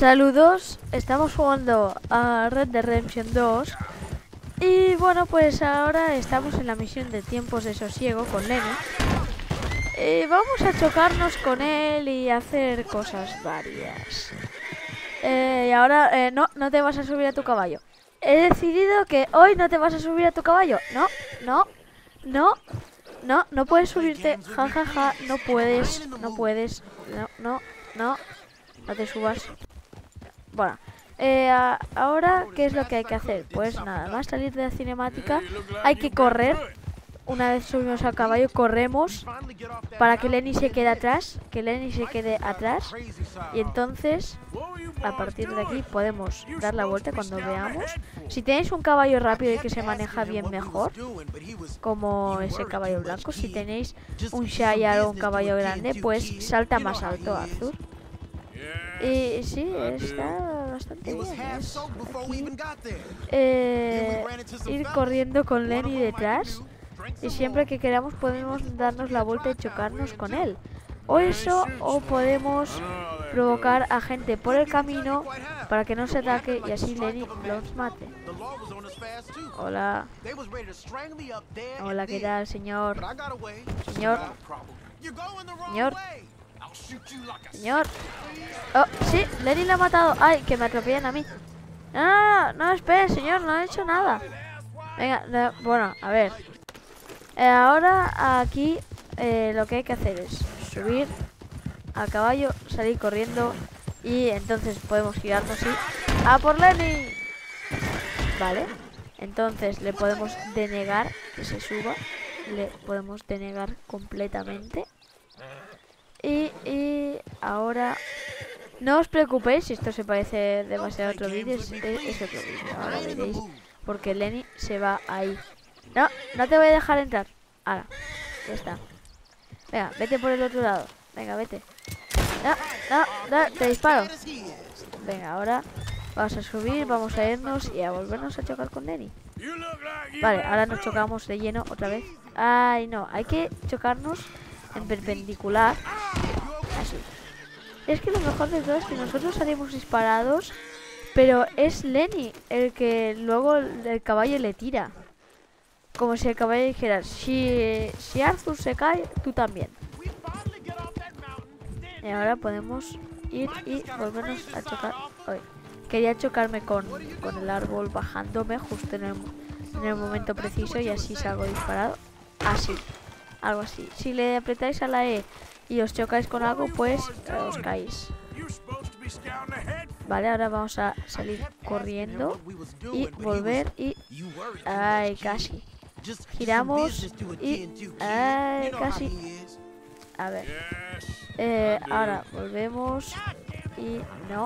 Saludos, estamos jugando a Red Dead Redemption 2 y bueno, pues ahora estamos en la misión de tiempos de sosiego con Lenny y vamos a chocarnos con él y hacer cosas varias. Y ahora, no te vas a subir a tu caballo. He decidido que hoy no te vas a subir a tu caballo. No puedes subirte. Ja, ja, ja, no puedes, no te subas. Bueno, ahora, ¿qué es lo que hay que hacer? Pues nada más salir de la cinemática, hay que correr. Una vez subimos al caballo, corremos para que Lenny se quede atrás, y entonces, a partir de aquí, podemos dar la vuelta cuando veamos. Si tenéis un caballo rápido y que se maneja bien mejor, como ese caballo blanco, si tenéis un Shire o un caballo grande, pues salta más alto, Arthur. Y sí, está bastante bien. Ir corriendo con Lenny detrás. Y siempre que queramos podemos darnos la vuelta y chocarnos con él. O eso, o podemos provocar a gente por el camino para que no se ataque y así Lenny los mate. Hola. Hola, ¿qué tal, señor? Señor. Oh, sí, Lenny lo ha matado. Ay, que me atropellan a mí. No, espere, señor, no he hecho nada. Venga, bueno, a ver. Ahora aquí lo que hay que hacer es subir al caballo, salir corriendo y entonces podemos girarnos y ¡a por Lenny! Vale, entonces le podemos denegar que se suba, le podemos denegar completamente. Y ahora no os preocupéis si esto se parece demasiado a otro vídeo, es otro vídeo, ahora veréis, porque Lenny se va ahí. No te voy a dejar entrar. Ahora, ya está. Venga, vete por el otro lado. Venga, vete. No, te disparo. Venga, ahora vamos a subir, vamos a irnos y a volvernos a chocar con Lenny. Vale, ahora nos chocamos de lleno otra vez. Ay, no, hay que chocarnos en perpendicular. Así. Es que lo mejor de todo es que nosotros salimos disparados, pero es Lenny el que luego el caballo le tira. Como si el caballo dijera, si Arthur se cae, tú también. Y ahora podemos ir y volvernos a chocar. Uy, quería chocarme con el árbol bajándome justo en el momento preciso y así salgo disparado. Así, algo así. Si le apretáis a la E y os chocáis con algo, pues os caéis. Vale, ahora vamos a salir corriendo y volver y... ¡Ay, casi! Giramos y... ¡ay, casi! A ver. Ahora volvemos y... No.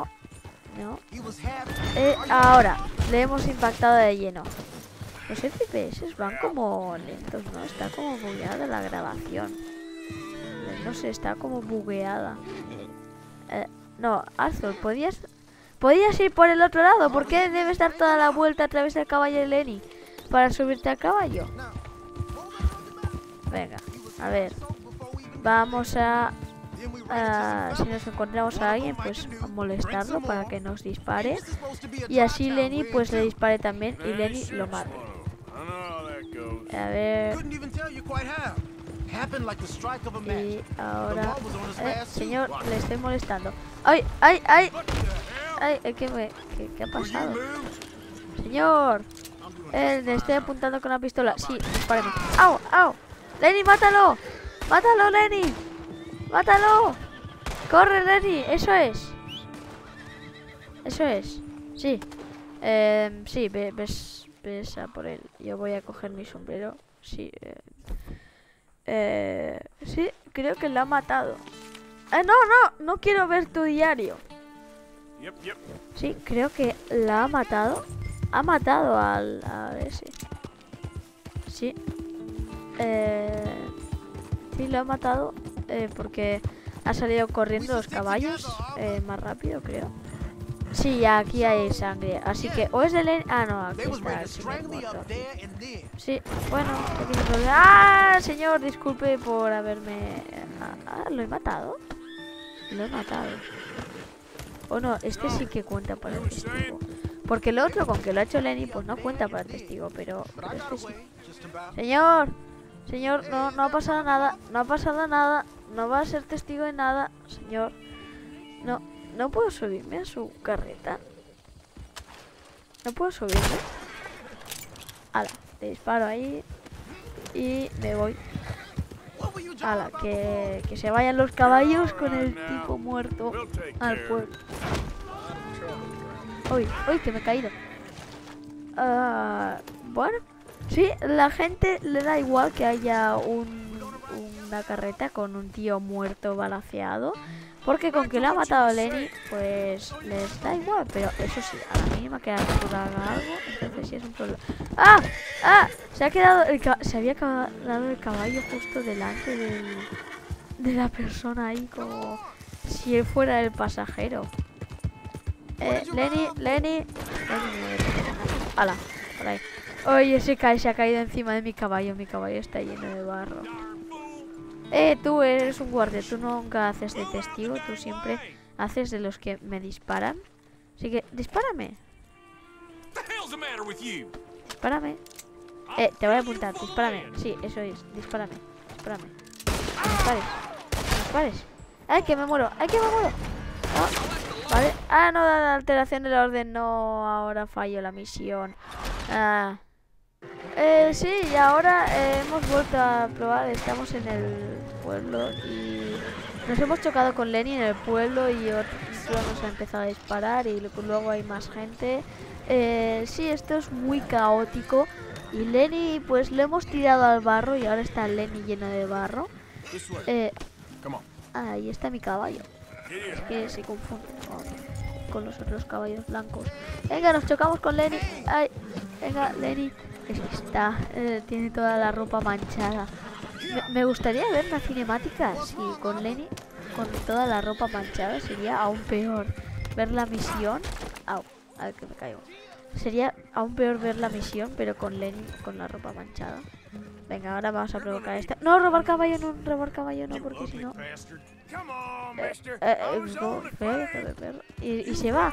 Ahora, le hemos impactado de lleno. Los FPS van como lentos, ¿no? Está como bugueada la grabación. No sé, está como bugueada. No, Arthur, ¿podías ir por el otro lado? ¿Por qué debes dar toda la vuelta a través del caballo de Lenny para subirte al caballo? Venga, a ver. Vamos a si nos encontramos a alguien, pues a molestarlo para que nos dispare. Y así Lenny pues le dispare también y Lenny lo mate. A ver. Y ahora... señor, le estoy molestando. ¡Ay! ¿Qué ha pasado? Señor, le estoy apuntando con la pistola. Sí, dispáreme. ¡Au! ¡Lenny, mátalo! ¡Mátalo, Lenny! ¡Mátalo! ¡Corre, Lenny! Eso es. Sí. Sí, ves a por él. Yo voy a coger mi sombrero. Sí. Sí, creo que lo ha matado. No quiero ver tu diario. Sí, creo que la ha matado. Ha matado a ese. Sí. Sí, lo ha matado porque ha salido corriendo los caballos más rápido, creo. Sí, aquí hay sangre. Así que o es de Lenny... no, aquí está el señor muerto. Sí, bueno, aquí no hay problema. Señor, disculpe por haberme... ¿lo he matado? Lo he matado. O no, este sí que cuenta para el testigo. Porque el otro, con que lo ha hecho Lenny, pues no cuenta para el testigo, pero este sí. Señor, señor, no ha pasado nada, no ha pasado nada, no va a ser testigo de nada, señor. No puedo subirme a su carreta. No puedo subirme. Ala, te disparo ahí y me voy. Ala, que se vayan los caballos con el tipo muerto al pueblo. Uy, que me he caído. Bueno, sí, la gente le da igual que haya una carreta con un tío muerto balaceado. Porque con que lo ha matado a Lenny, pues les da igual. Pero eso sí, a la mínima que haga algo, entonces sí es un problema. ¡Ah! Se había quedado el caballo justo delante de la persona ahí, como si él fuera el pasajero. Lenny. ¡Hala! Por ahí. Oye, se ha caído encima de mi caballo. Mi caballo está lleno de barro. Tú eres un guardia. Tú nunca haces de testigo. Tú siempre haces de los que me disparan. Así que, dispárame. Dispárame. Te voy a apuntar. Dispárame. Sí, eso es. Dispárame. Dispares. ¡Ay, que me muero! Vale. No, la alteración del orden. No, ahora fallo la misión. Sí, y ahora hemos vuelto a probar. Estamos en el pueblo y nos hemos chocado con Lenny en el pueblo y otro nos ha empezado a disparar y luego hay más gente. Sí, esto es muy caótico y Lenny pues lo hemos tirado al barro y ahora está Lenny lleno de barro. Ahí está mi caballo. Es que se confunde con los otros caballos blancos. Venga, nos chocamos con Lenny. Ay, venga, Lenny. Es que tiene toda la ropa manchada. Me gustaría ver una cinemática así, con Lenny con toda la ropa manchada. Sería aún peor ver la misión. A ver que me caigo. Sería aún peor ver la misión, pero con Lenny con la ropa manchada. Venga, ahora vamos a provocar esta. No, robar caballo no, porque si no... Y se va.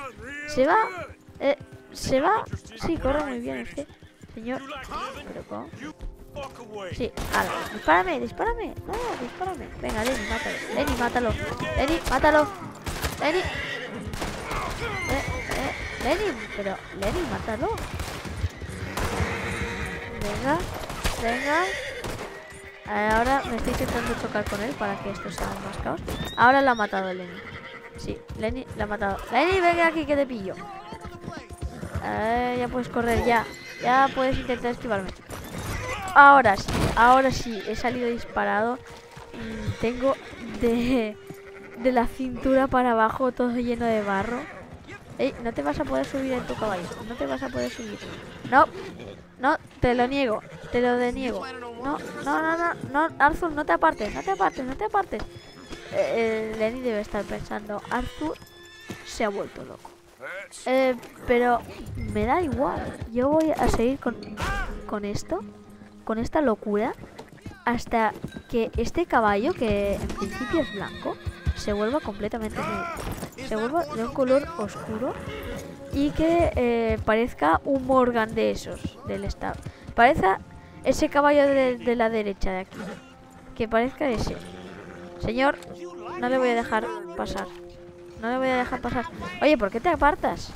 Sí, corre muy bien este señor. ¿Pero cómo? Sí, ala, dispárame. No, dispárame. Venga, Lenny, mátalo. Lenny, mátalo. Venga. Ahora me estoy intentando chocar con él para que esto sea más caos. Ahora lo ha matado Lenny. Sí, Lenny lo ha matado. Lenny, venga aquí que te pillo. Ya puedes correr, ya puedes intentar esquivarme. Ahora sí, he salido disparado. Tengo de la cintura para abajo todo lleno de barro. No te vas a poder subir en tu caballo. No te vas a poder subir. No, te lo niego. Te lo deniego. No, Arthur, no te apartes. Lenny debe estar pensando, Arthur se ha vuelto loco. Pero me da igual. Yo voy a seguir con esto, con esta locura, hasta que este caballo, que en principio es blanco, se vuelva completamente negro. Se vuelva de un color oscuro y que parezca un Morgan de esos, del estado. Parezca ese caballo de la derecha de aquí. Que parezca ese. Señor, no le voy a dejar pasar. Oye, ¿por qué te apartas?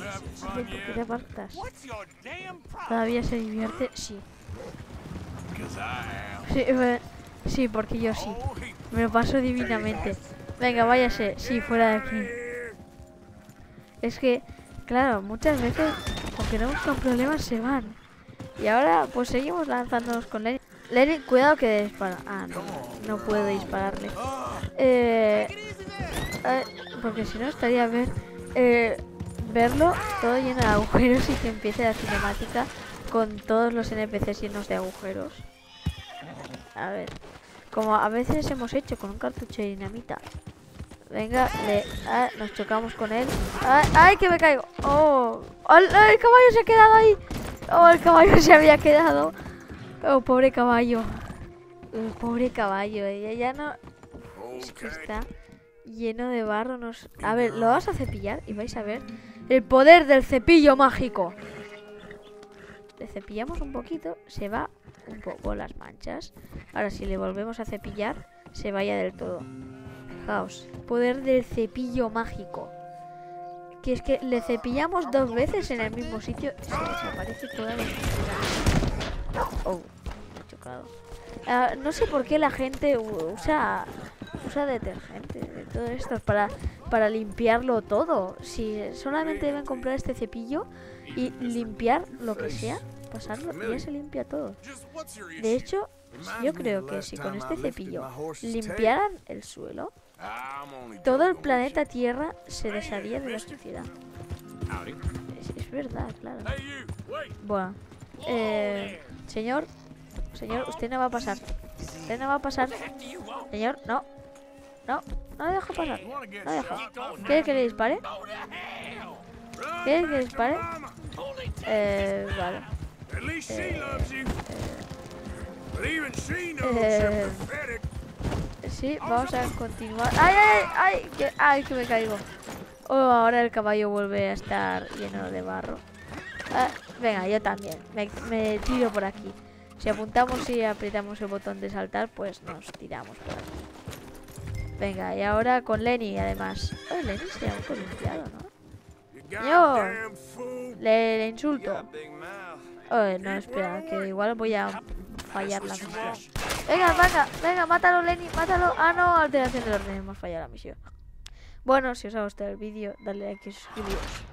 ¿Todavía se divierte? Sí. Sí, porque yo sí. Me lo paso divinamente. Venga, váyase. Sí, fuera de aquí. Es que, claro, muchas veces, aunque no buscan problemas, se van. Y ahora, pues seguimos lanzándonos con Lenny. Lenny, cuidado que dispara. No puedo dispararle. Porque si no estaría verlo todo lleno de agujeros y que empiece la cinemática con todos los NPCs llenos de agujeros. A ver, como a veces hemos hecho con un cartucho de dinamita. Venga, nos chocamos con él. ¡Ay, que me caigo! ¡Oh! El caballo se ha quedado ahí! ¡Oh, el caballo se había quedado! ¡Oh, pobre caballo! Pobre caballo, ella ya no... Es que está lleno de barro. A ver, lo vas a cepillar y vais a ver el poder del cepillo mágico. Le cepillamos un poquito, se va un poco las manchas. Ahora si le volvemos a cepillar, se vaya del todo. Fijaos, poder del cepillo mágico. Que es que le cepillamos 2 veces en el mismo sitio y se desaparece toda la suciedad. Oh, me he chocado. No sé por qué la gente usa detergente de todo esto para limpiarlo todo. Si solamente deben comprar este cepillo y limpiar lo que sea, pasarlo y ya se limpia todo. De hecho, yo creo que si con este cepillo limpiaran el suelo, todo el planeta Tierra se desharía de la suciedad. Es verdad, claro. Bueno, señor, usted no va a pasar. Usted no va a pasar. Señor, no. No le dejo pasar. No dejo. ¿Quiere que le dispare? ¿Quiere que le dispare? Vale. Sí, vamos a continuar. ¡Ay, que me caigo! Oh, ahora el caballo vuelve a estar lleno de barro. Venga, yo también. Me tiro por aquí. Si apuntamos y apretamos el botón de saltar, pues nos tiramos por aquí. Venga, y ahora con Lenny, además. Oh, Lenny se ha autolimpiado, ¿no? Señor, le insulto. Oh, no, espera, que igual voy a fallar la misión. Venga, mátalo, Lenny, mátalo. Ah, no, alteración del orden, hemos fallado la misión. Bueno, si os ha gustado el vídeo, dale like y suscribiros.